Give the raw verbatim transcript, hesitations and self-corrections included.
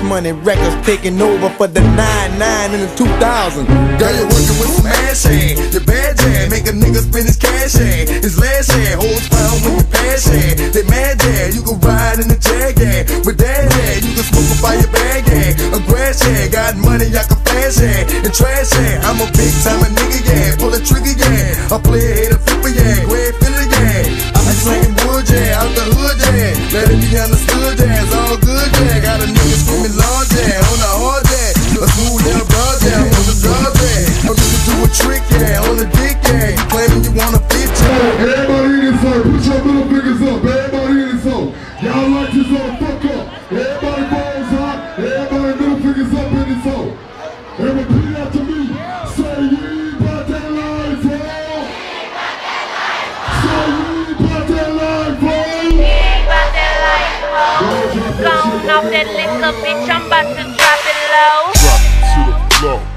Money Records taking over for the nine nine in the two thousand. Girl, you're working with smash hand. Your bad jam, make a nigga spend his cash hand. His last hand, holds pound when you pass hand. They mad yeah, you can ride in the jag yeah. With that yeah, you can smoke up by your bag yeah. A grass yeah, got money I can flash yeah. And trash yeah, I'm a big time a nigga yeah. Pull a trigger yeah, I play a hater flipper yeah. Grab filler yeah, I be slinging wood yeah. Out the hood yeah, let it be understood yeah. It's all good yeah, got a nigga screaming large yeah. On the hard yeah, a smooth little broad yeah. I'm on the drugs yeah, I'm just do a trick yeah. On the dick yeah, you claiming you wanna fit yeah. Everybody in this hole, put your middle fingers up. Everybody in this hole, y'all like this hole, fuck up. Everybody balls hot, everybody middle fingers up in this hole. And repeat after me, say we ain't about that life, bro. Say we ain't about that life, bro. We ain't about that life, bro. Gone off that liquor, bitch, I'm about to drop it low. Drop it to the floor.